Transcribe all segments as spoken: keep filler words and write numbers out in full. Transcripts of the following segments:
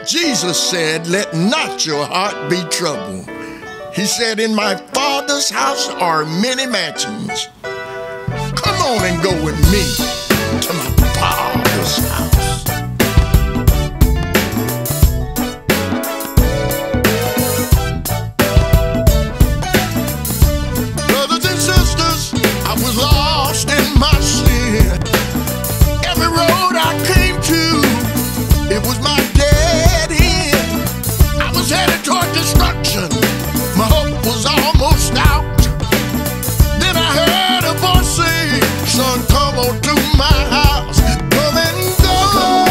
Jesus said, let not your heart be troubled. He said, in my Father's house are many mansions. Come on and go with me to my Father's house. Brothers and sisters, I was lost in my sin. Every road I came to, it was my dead end. I was headed toward destruction. My hope was almost out. Then I heard a voice say, son, come on to my house. Come and go.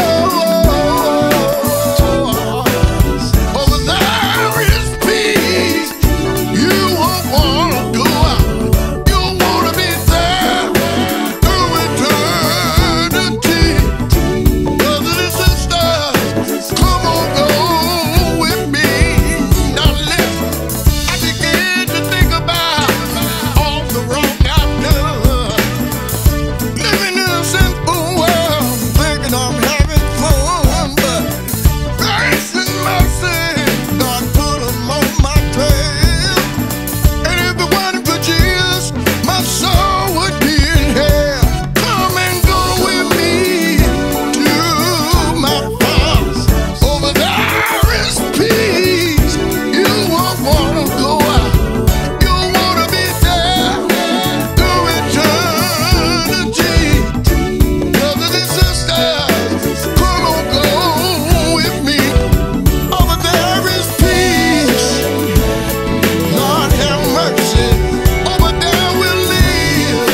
Over there is peace. You won't want to go out. You want to be there through eternity. Brothers and sisters, come on, go with me. Now listen, I begin to think about all the wrong I've done. Living in a sinful world, thinking I'm having fun, but grace and mercy, God put 'em on my trail. And if it wasn't for Jesus, my soul would be in hell. Come and go with me to my Father. Over there is peace. You won't wanna go out. You wanna be there through eternity. Brothers and sisters, come on, go with me. Over there is peace. Lord have mercy. Over there we'll live.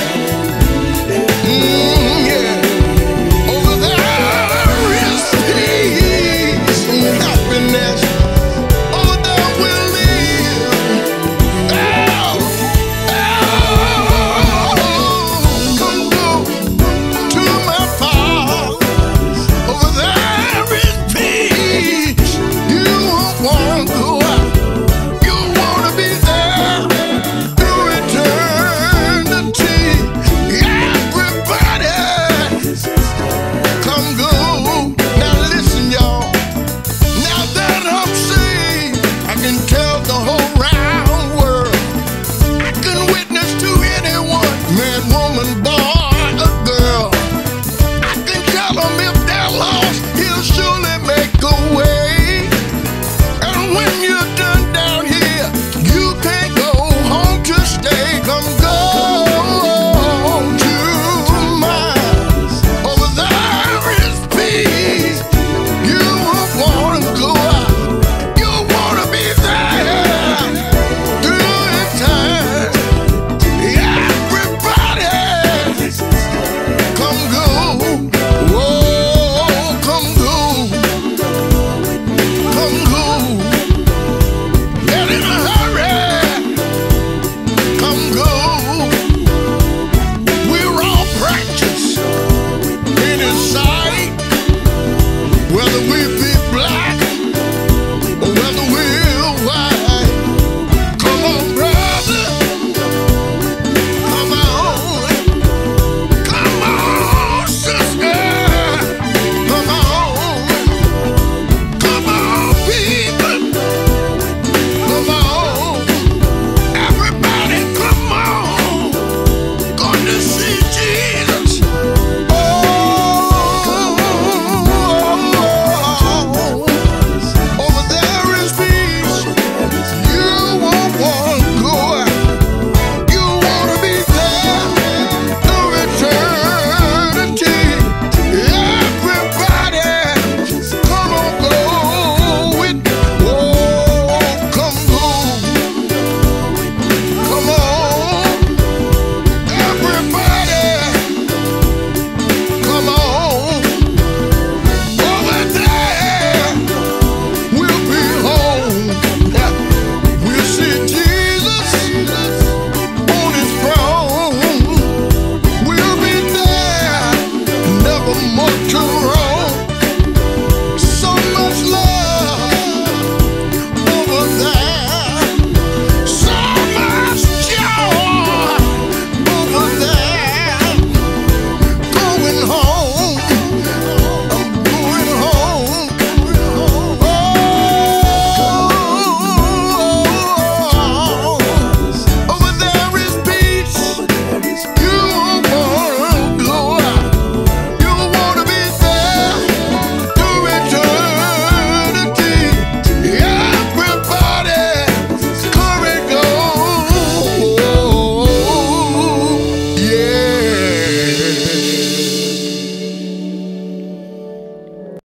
Mm, yeah. Over there is peace and happiness. Over there we'll live. Oh, oh, come go to my Father. Over there is peace. You won't want to go out. You want to be there through eternity. Everybody, come go. Now listen, y'all. Now that I'm saved, I can tell the whole round world. I can witness to anyone, man, woman, boy, or girl. I can tell them if they're lost, he'll surely make a way. And when you're done down here, you can't go home to stay. Come go to mine. Over there is peace. You won't wanna go out. You wanna be there through eternity. Everybody, come go. Whoa, come go. Come go. Get in a hurry. Come go. We're all practice in His sight, whether we be